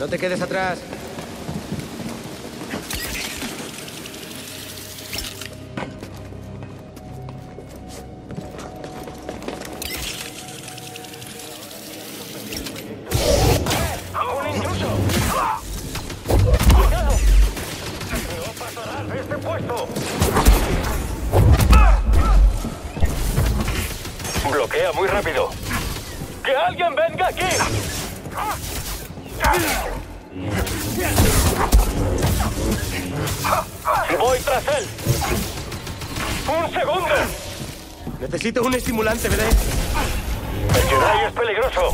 No te quedes atrás. ¡Un intruso! ¡Cuidado! ¡No pasarás de este puesto! Bloquea muy rápido. ¡Que alguien venga aquí! ¡Voy tras él! ¡Un segundo! Necesito un estimulante, ¿verdad? ¡El Jedi es peligroso!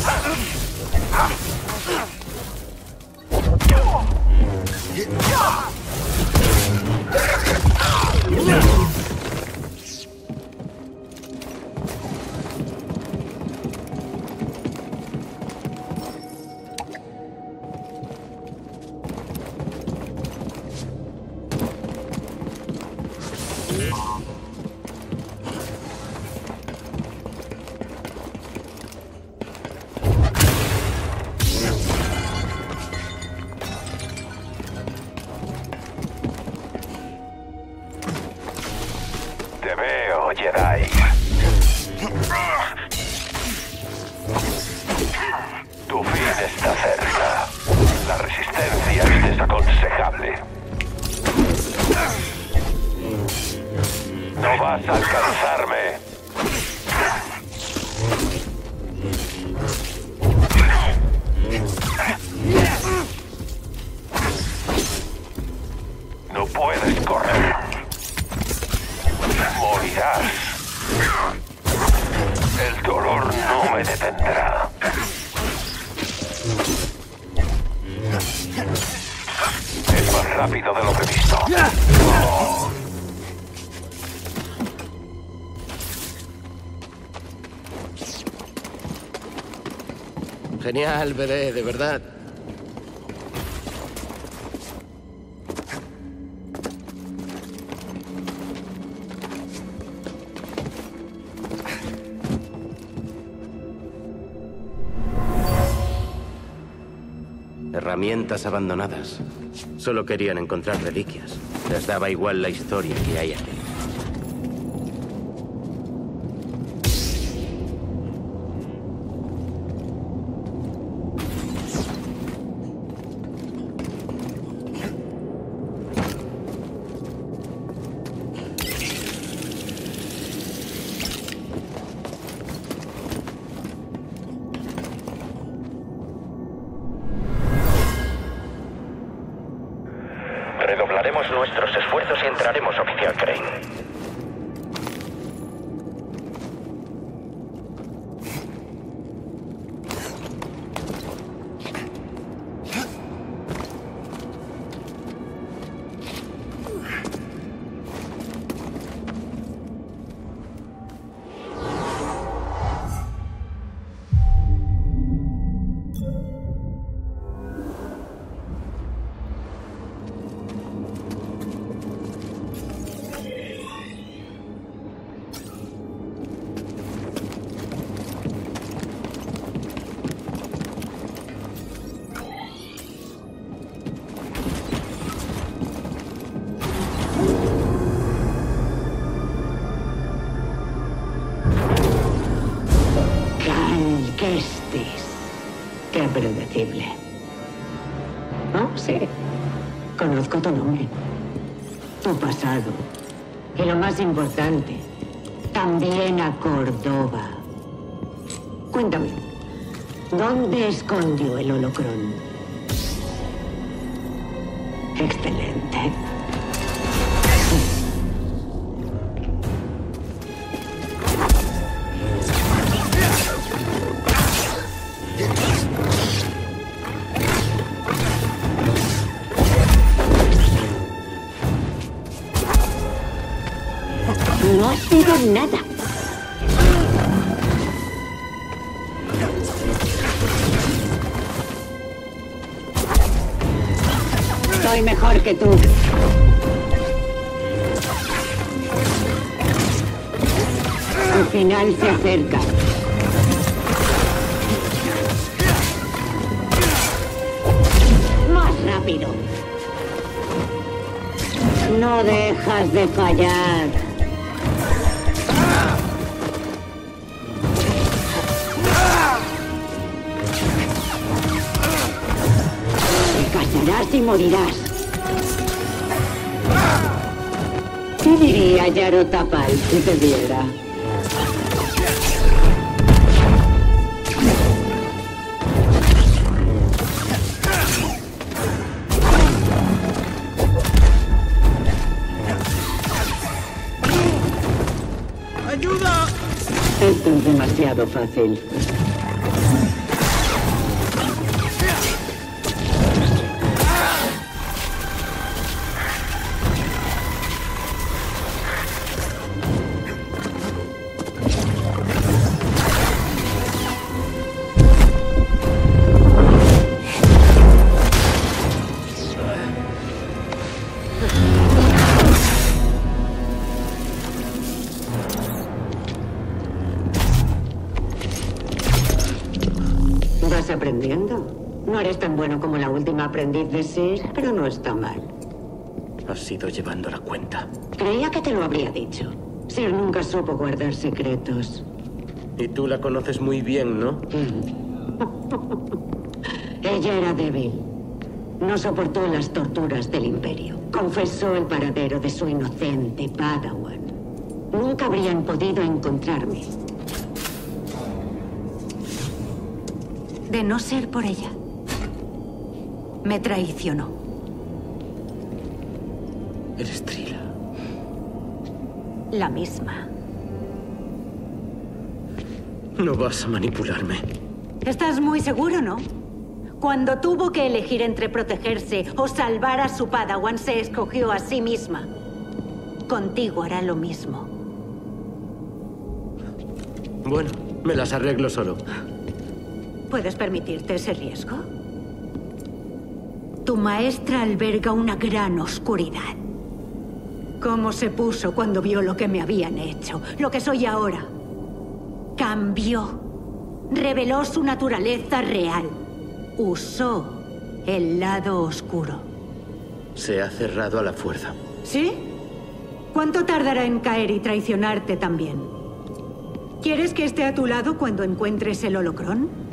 Te veo, Jedi. Tu fin está cerca. La resistencia es desaconsejable. No vas a alcanzarme. No puedes correr. Morirás. El dolor no me detendrá. Es más rápido de lo previsto. Oh. Genial, BD, de verdad. Herramientas abandonadas. Solo querían encontrar reliquias. Les daba igual la historia que hay aquí. Redoblaremos nuestros esfuerzos y entraremos, oficial Crane. Qué predecible. Oh, sí. Conozco tu nombre, tu pasado y lo más importante, también a Córdoba. Cuéntame, ¿dónde escondió el holocrón? Excelente. No ha sido nada. Soy mejor que tú. El final se acerca. dejas de fallar. Te casarás y morirás. ¿Qué diría Yaro Tapal si te viera? ¡Ayuda! Esto es demasiado fácil. ¿Vas aprendiendo? No eres tan bueno como la última aprendiz de Sir, pero no está mal. Has ido llevando la cuenta. Creía que te lo habría dicho. Sir nunca supo guardar secretos. Y tú la conoces muy bien, ¿no? Ella era débil. No soportó las torturas del Imperio. Confesó el paradero de su inocente Padawan. Nunca habrían podido encontrarme. De no ser por ella, me traicionó. Eres Trila. La misma. No vas a manipularme. ¿Estás muy seguro, no? Cuando tuvo que elegir entre protegerse o salvar a su Padawan, se escogió a sí misma. Contigo hará lo mismo. Bueno, me las arreglo solo. ¿Puedes permitirte ese riesgo? Tu maestra alberga una gran oscuridad. ¿Cómo se puso cuando vio lo que me habían hecho? Lo que soy ahora. Cambió. Reveló su naturaleza real. Usó el lado oscuro. Se ha cerrado a la fuerza. ¿Sí? ¿Cuánto tardará en caer y traicionarte también? ¿Quieres que esté a tu lado cuando encuentres el holocrón?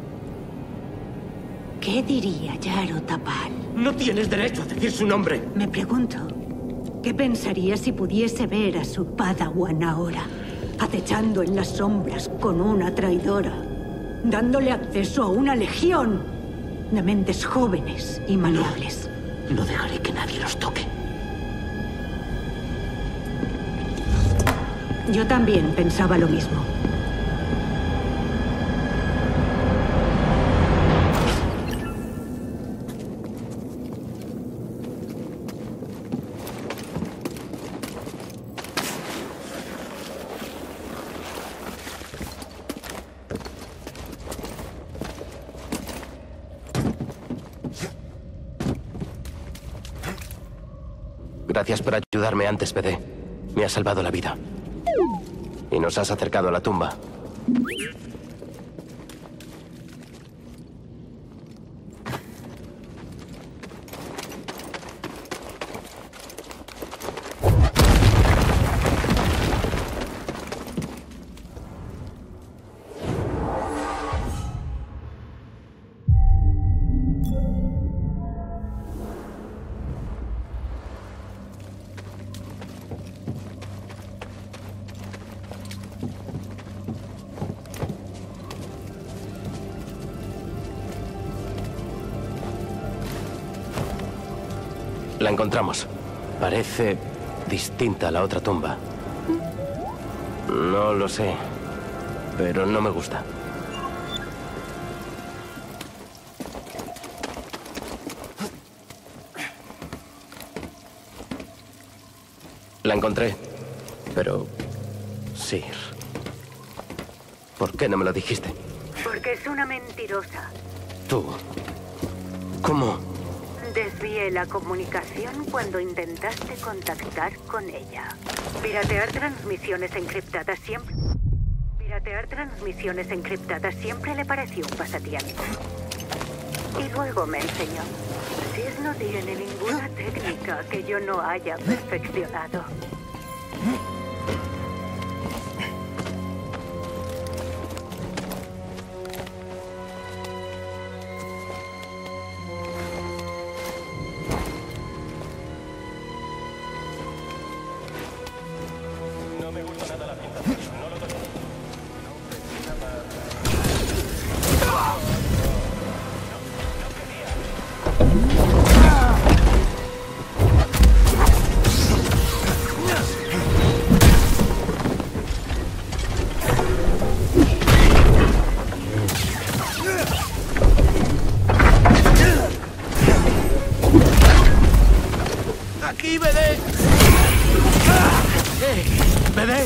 ¿Qué diría Yaro Tapal? No tienes derecho a decir su nombre. Me pregunto, ¿qué pensaría si pudiese ver a su Padawan ahora, acechando en las sombras con una traidora, dándole acceso a una legión de mentes jóvenes y maleables? No dejaré que nadie los toque. Yo también pensaba lo mismo. Gracias por ayudarme antes, PD. Me has salvado la vida. Y nos has acercado a la tumba. La encontramos. Parece distinta a la otra tumba. No lo sé, pero no me gusta. La encontré, pero... Sir. ¿Por qué no me lo dijiste? Porque es una mentirosa. Tú... ¿Cómo? Desvié la comunicación cuando intentaste contactar con ella. Piratear transmisiones encriptadas siempre... Piratear transmisiones encriptadas siempre le pareció un pasatiempo. Y luego me enseñó. Sys no tiene ninguna técnica que yo no haya perfeccionado. ¡Aquí, BD! BD.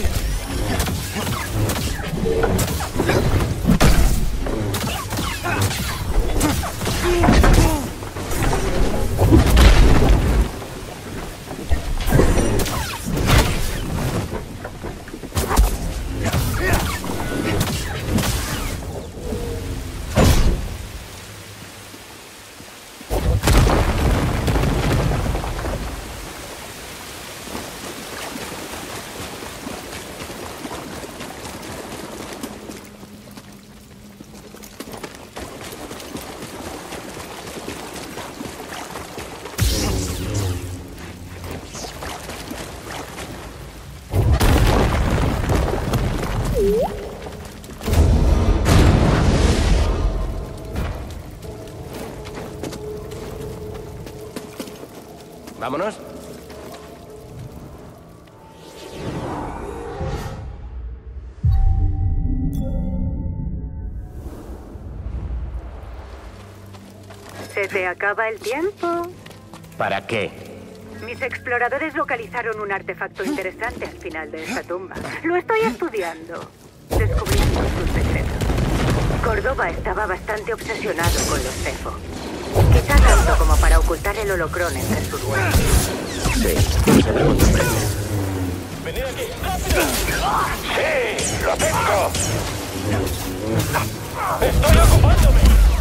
¿Vámonos? Se te acaba el tiempo. ¿Para qué? Mis exploradores localizaron un artefacto interesante al final de esta tumba. Lo estoy estudiando, descubriendo sus secretos. Córdoba estaba bastante obsesionado con los Cefo. Quizá tanto como para ocultar el holocrón entre sus huesos. Sí, se da con sorpresa. ¡Venid aquí! ¡Rápido! ¡Sí! ¡Lo tengo! ¡Estoy ocupándome!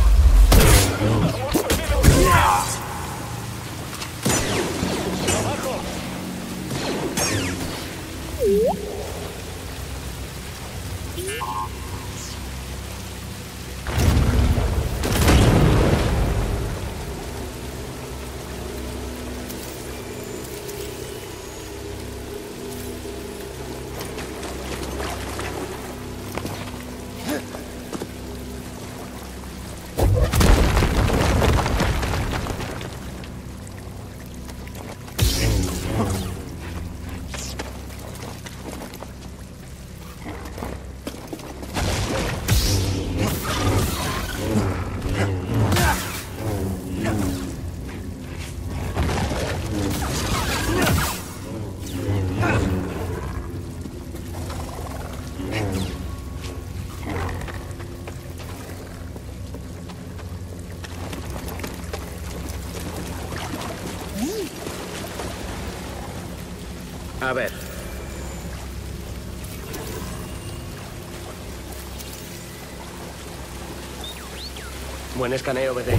¡Abajo! A ver. Buen escaneo, BD.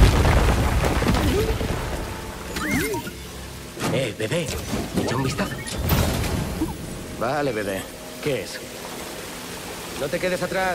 BD. Echa un vistazo. Vale, BD. ¿Qué es? No te quedes atrás.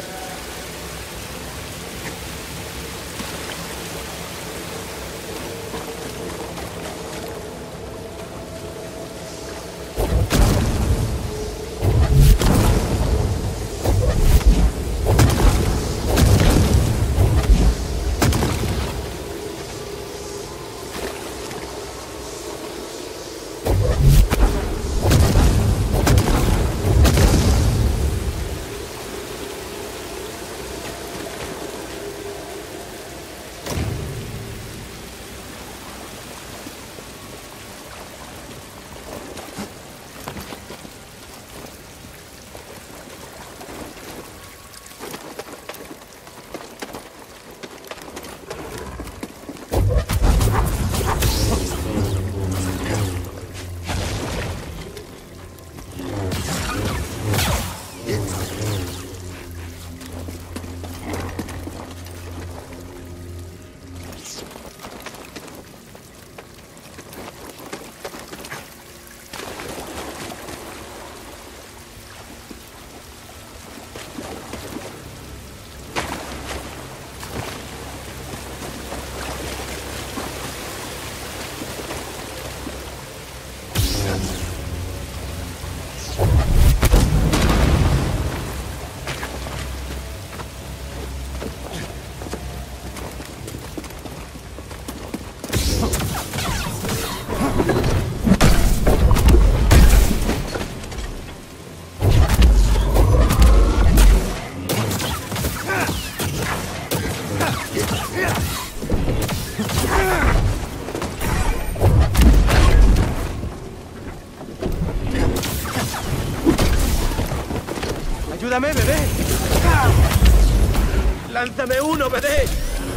¡Lánzame uno, BD!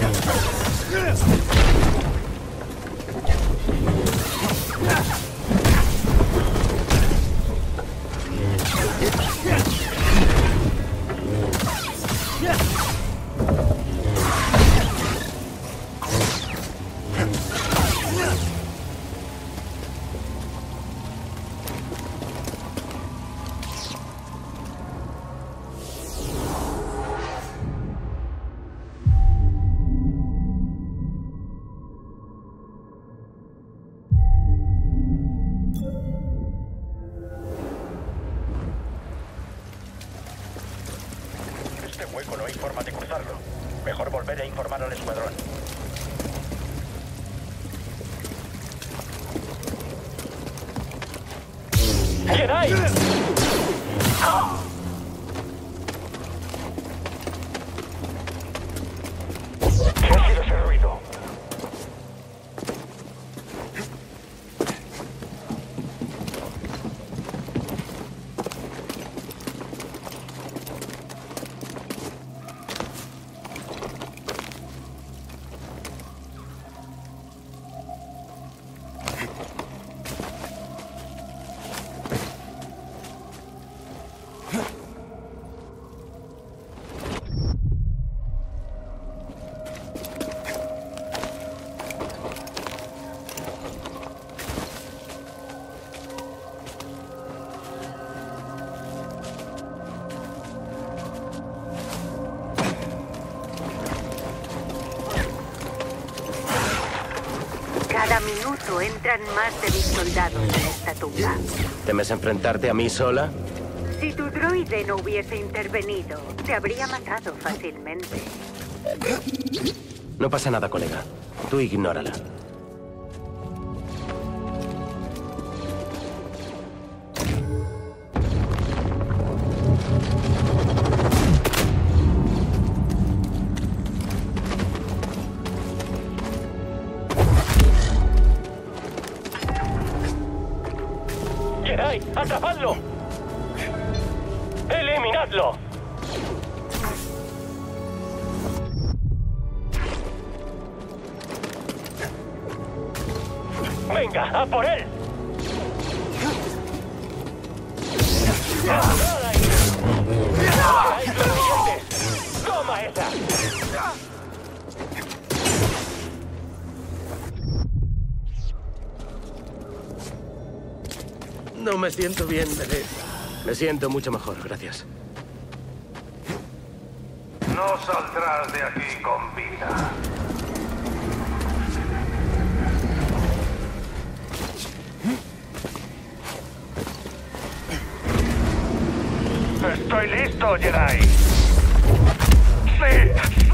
Este hueco no hay forma de cruzarlo. Mejor volver a informar al escuadrón. ¡Jedi! ¿Qué ha sido ese ruido? Cada minuto entran más de mis soldados en esta tumba. ¿Temes enfrentarte a mí sola? Si tu droide no hubiese intervenido, te habría matado fácilmente. No pasa nada, colega. Tú ignórala. ¡Jedi! ¡Atrapadlo! ¡Eliminadlo! ¡Venga, a por él! ¡Toma esa! No me siento bien, BD. Me siento mucho mejor, gracias. No saldrás de aquí con vida. Estoy listo, Jedi. ¡Sí! ¡Sí!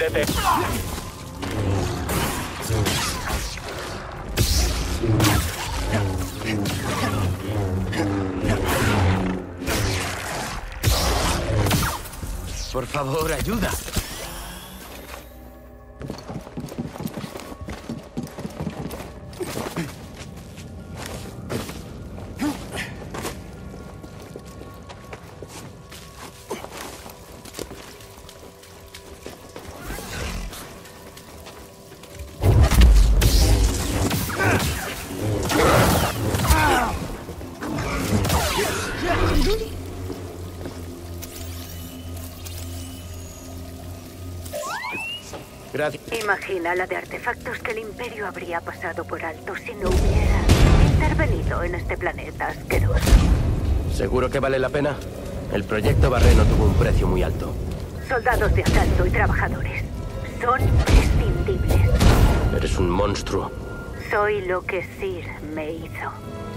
Muévete. Por favor, ayuda. Gracias. Imagina la de artefactos que el Imperio habría pasado por alto si no hubiera intervenido en este planeta asqueroso. ¿Seguro que vale la pena? El proyecto Barreno tuvo un precio muy alto. Soldados de asalto y trabajadores. Son prescindibles. Eres un monstruo. Soy lo que Sir me hizo.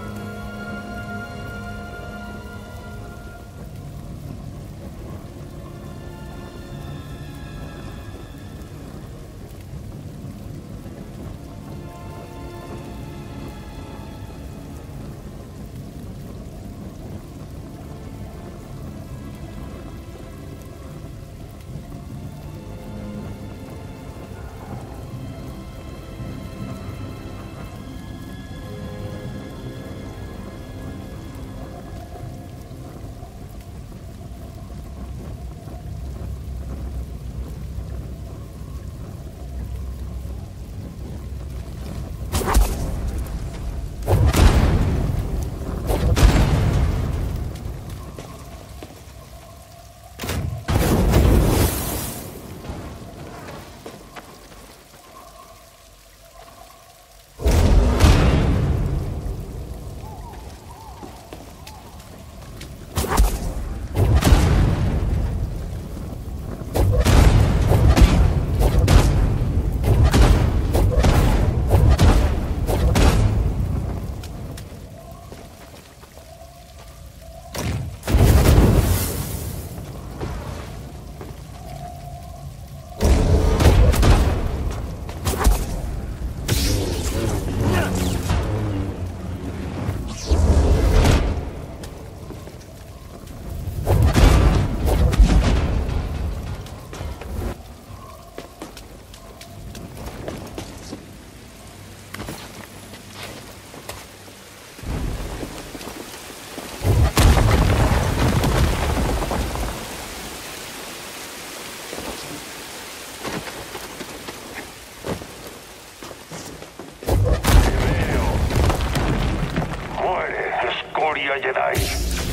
Jedi.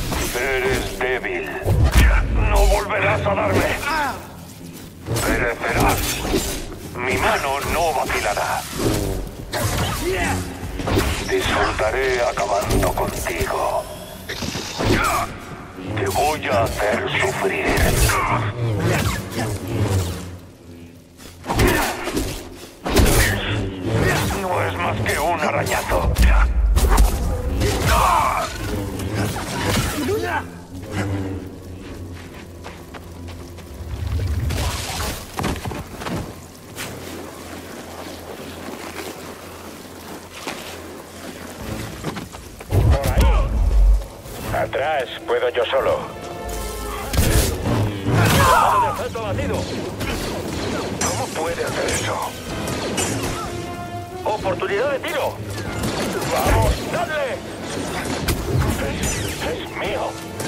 Eres débil. No volverás a darme. Perecerás. Mi mano no vacilará. Disfrutaré acabando contigo. Te voy a hacer sufrir. No es más que un arañazo. Por ahí. Atrás, puedo yo solo. ¿Cómo puede hacer eso? ¡Oportunidad de tiro! ¡Vamos, dadle! Es mío.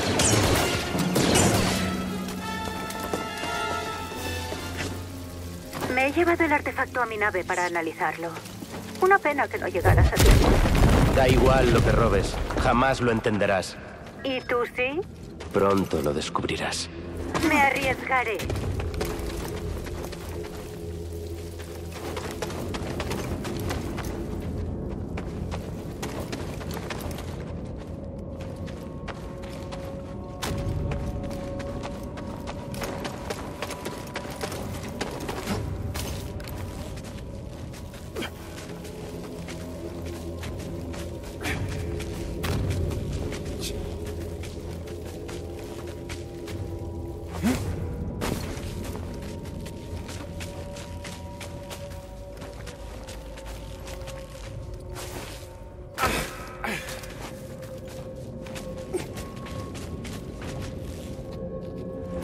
Me he llevado el artefacto a mi nave para analizarlo. Una pena que no llegaras a tiempo. Da igual lo que robes. Jamás lo entenderás. ¿Y tú sí? Pronto lo descubrirás. Me arriesgaré.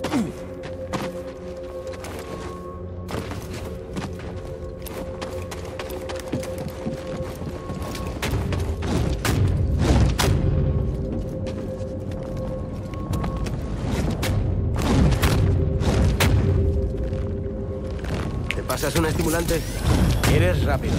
¿Te pasas un estimulante? Eres rápido.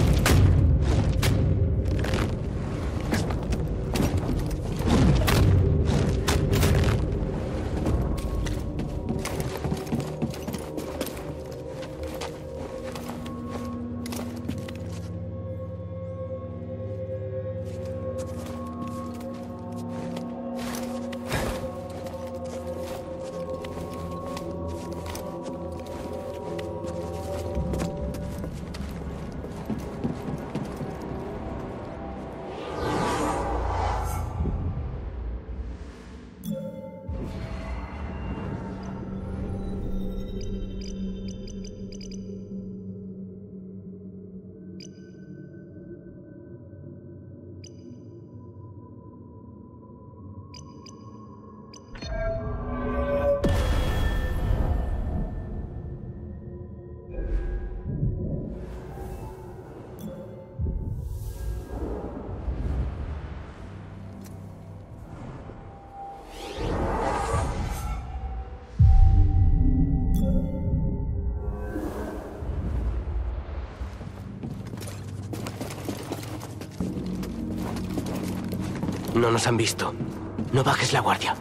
No nos han visto. No bajes la guardia.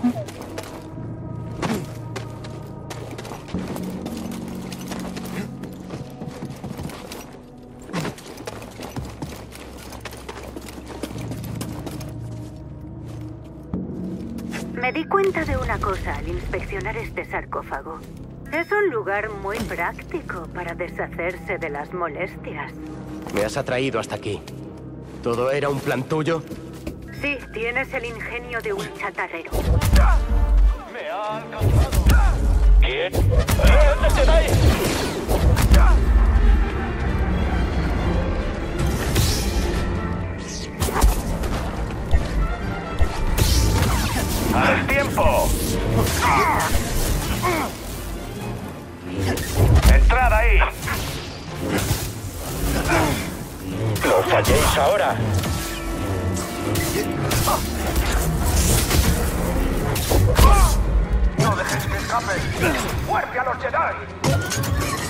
Me di cuenta de una cosa al inspeccionar este sarcófago. Es un lugar muy práctico para deshacerse de las molestias. Me has atraído hasta aquí. ¿Todo era un plan tuyo? Sí, tienes el ingenio de un chatarrero. ¡Me ha alcanzado! ¿Quién? ¡Jedi! ¡Al tiempo! ¡Entrad ahí! ¡No falléis ahora! ¡No dejes que escapen! ¡Muerte a los Jedi!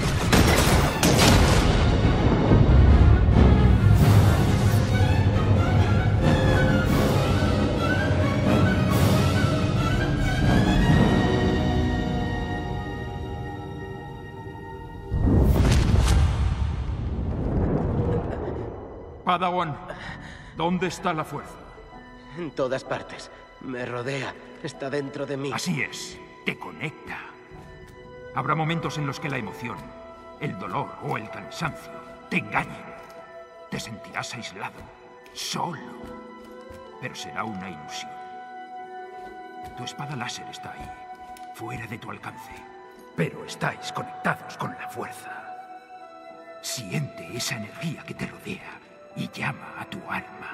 Padawan, ¿dónde está la fuerza? En todas partes. Me rodea. Está dentro de mí. Así es, te conecta. Habrá momentos en los que la emoción, el dolor o el cansancio te engañen. Te sentirás aislado, solo. Pero será una ilusión. Tu espada láser está ahí, fuera de tu alcance. Pero estáis conectados con la fuerza. Siente esa energía que te rodea y llama a tu arma.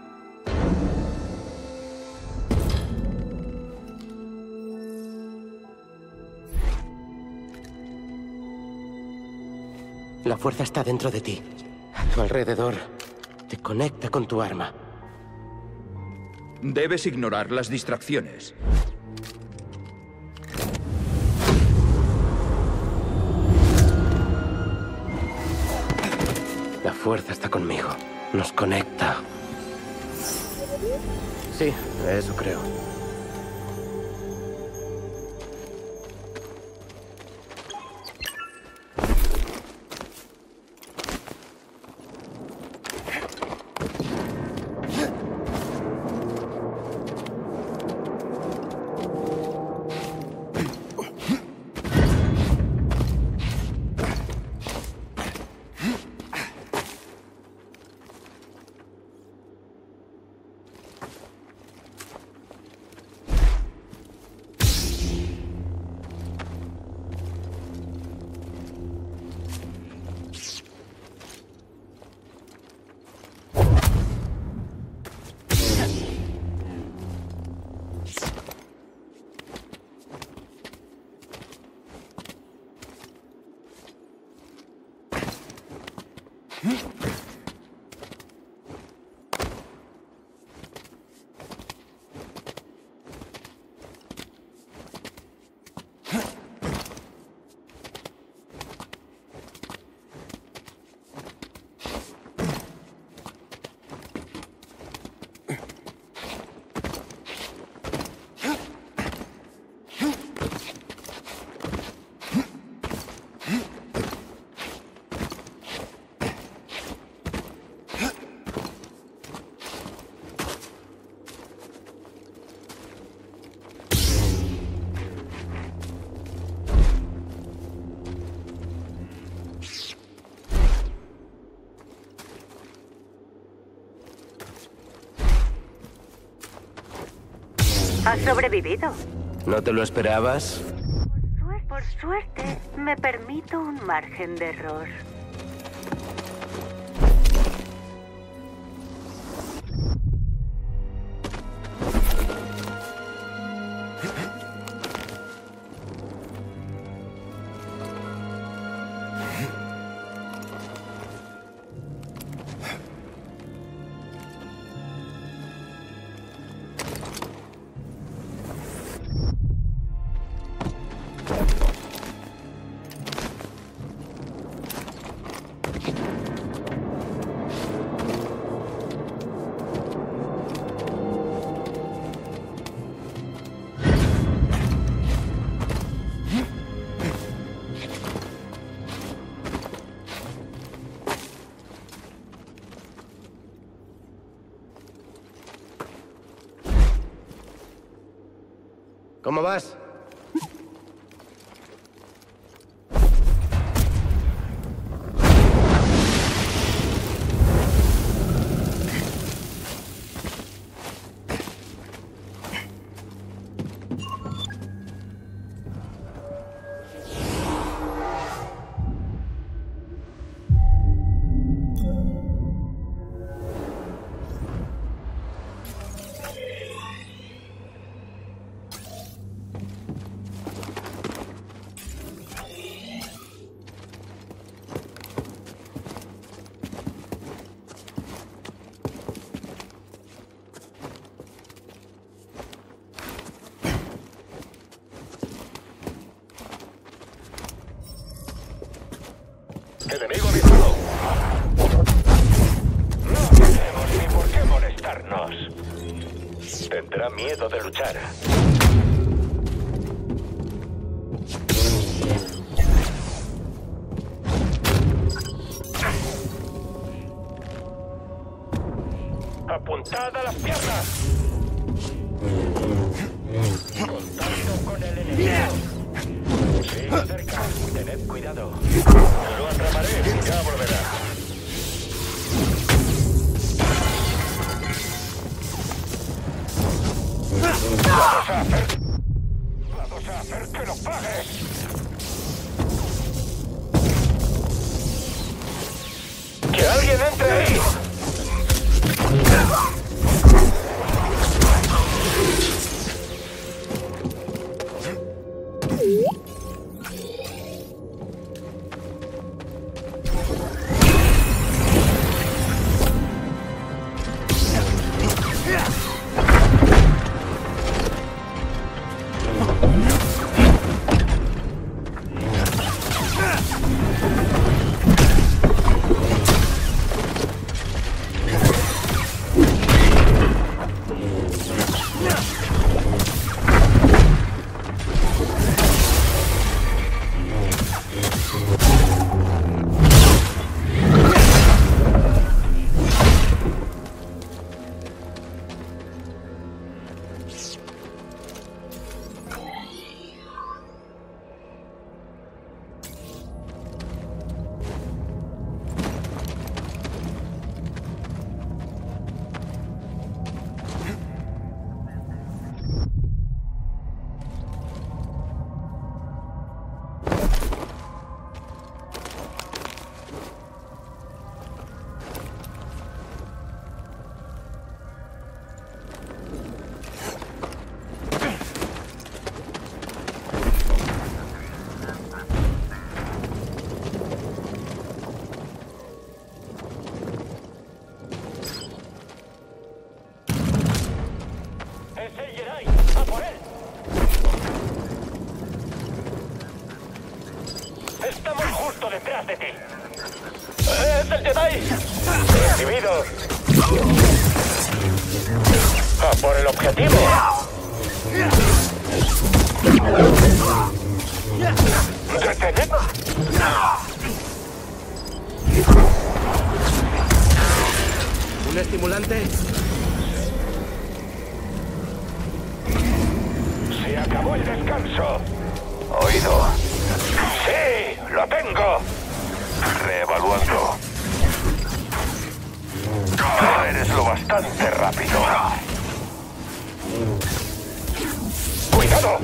La fuerza está dentro de ti. A tu alrededor. Te conecta con tu arma. Debes ignorar las distracciones. La fuerza está conmigo. Nos conecta. Sí, eso creo. ¿Has sobrevivido? ¿No te lo esperabas? Por suerte, me permito un margen de error. ¿Cómo vas? Enemigo avisado. No tenemos ni por qué molestarnos. Tendrá miedo de luchar. Apuntad a las piernas. Contacto con el enemigo. Sigue cerca. Tened cuidado. Lo atraparé. Ya volverá. Vamos a hacer que lo pagues. ¡Que alguien entre ahí! Estamos justo detrás de ti. ¡Es el Jedi! ¡Recibido! ¡A por el objetivo! ¡Detened! ¿Un estimulante? ¡Se acabó el descanso! Oído. ¡Sí! ¡Lo tengo! Reevaluando. No eres lo bastante rápido. ¡Cuidado!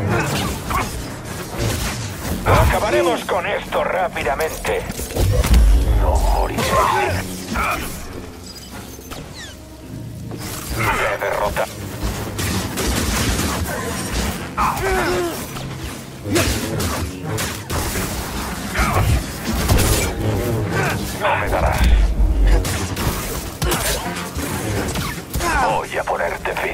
Acabaremos con esto rápidamente. No moriré. Me derrota. No me darás. Voy a ponerte fin.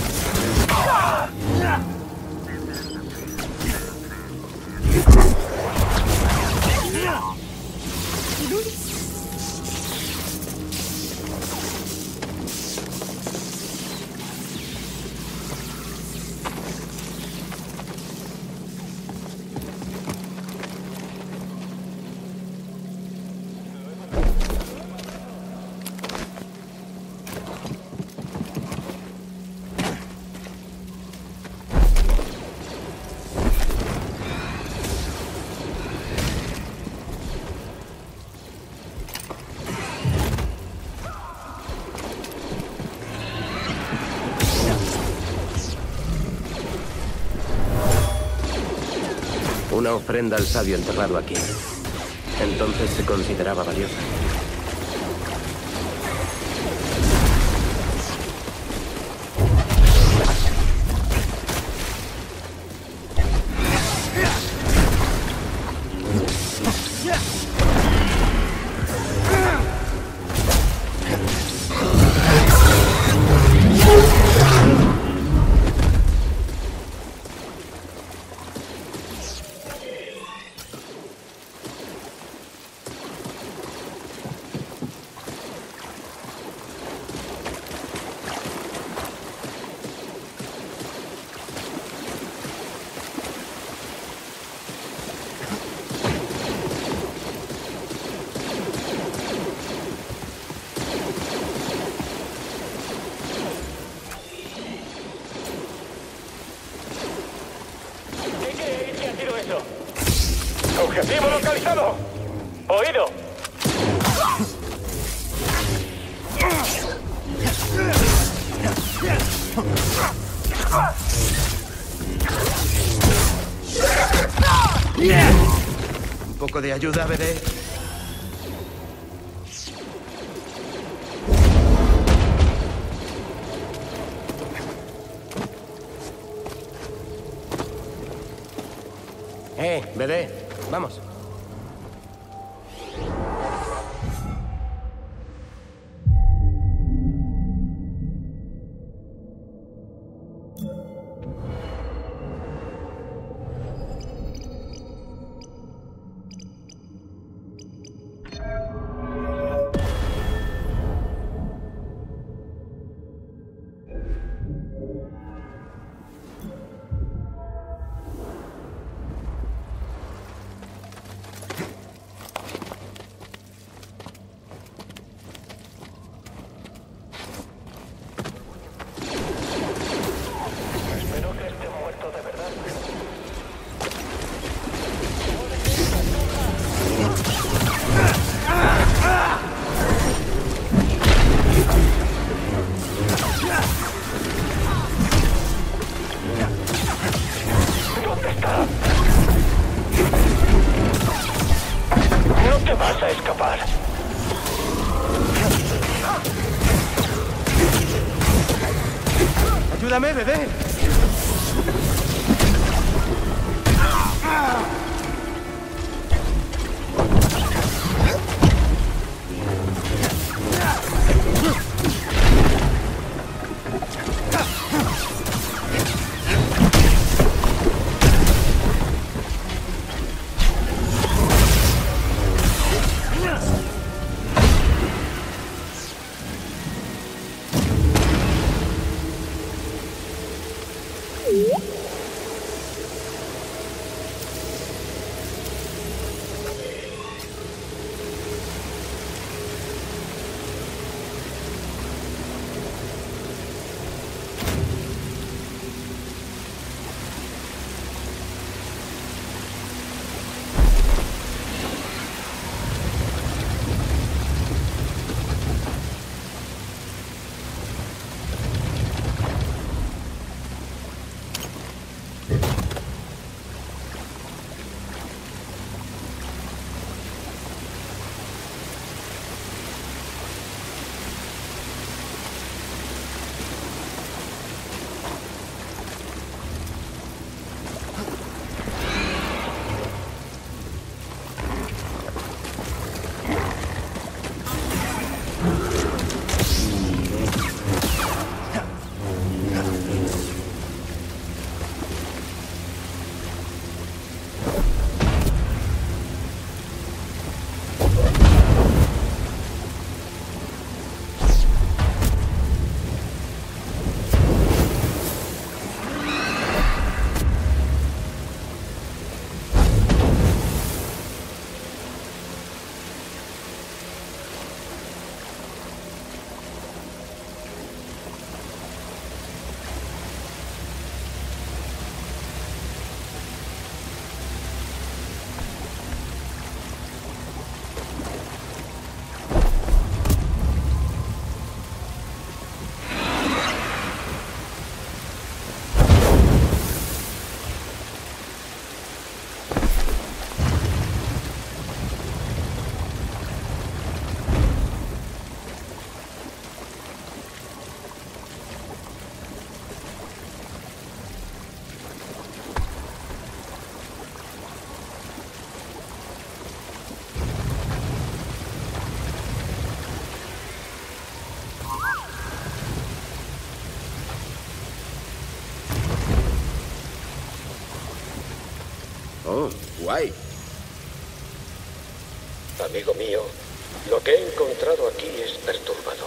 Una ofrenda al sabio enterrado aquí. Entonces se consideraba valiosa. ¡Objetivo localizado! ¡Oído! Un poco de ayuda, BD. BD, vamos. ¡Ayúdame, bebé! Oh, guay. Amigo mío, lo que he encontrado aquí es perturbador.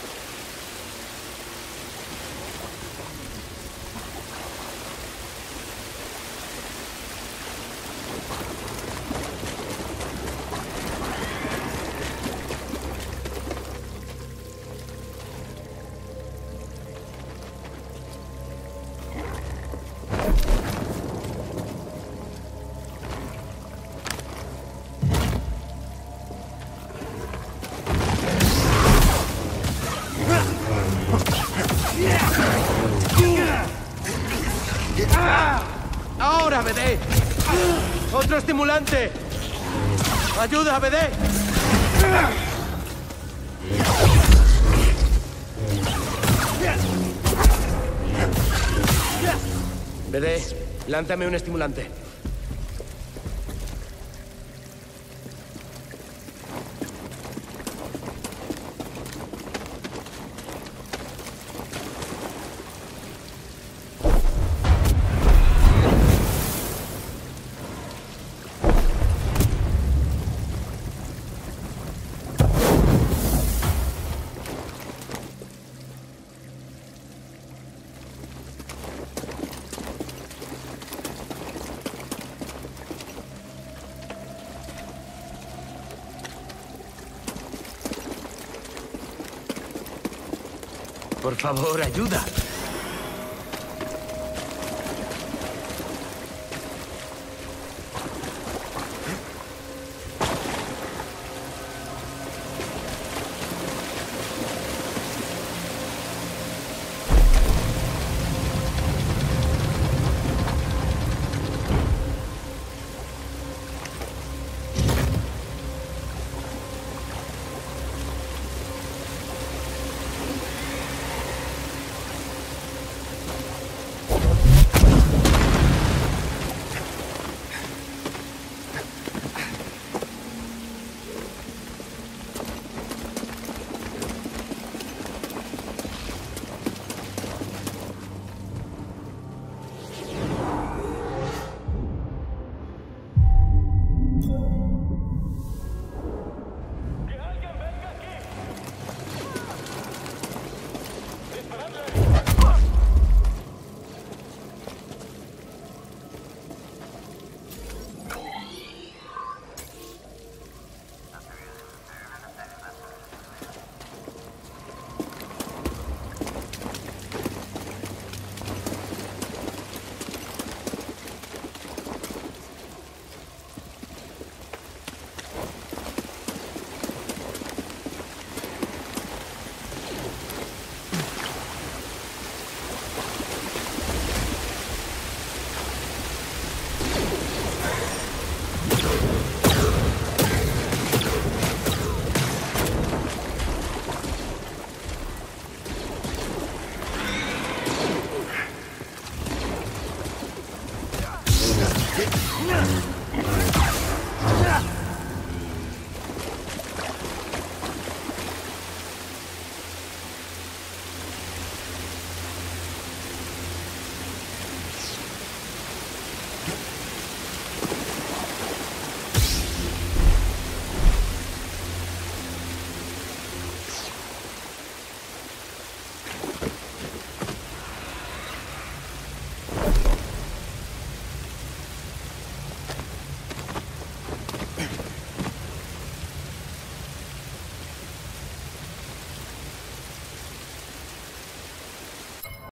¡Ahora, BD! ¡Otro estimulante! ¡Ayuda, BD! BD, lántame un estimulante. Por favor, ayuda.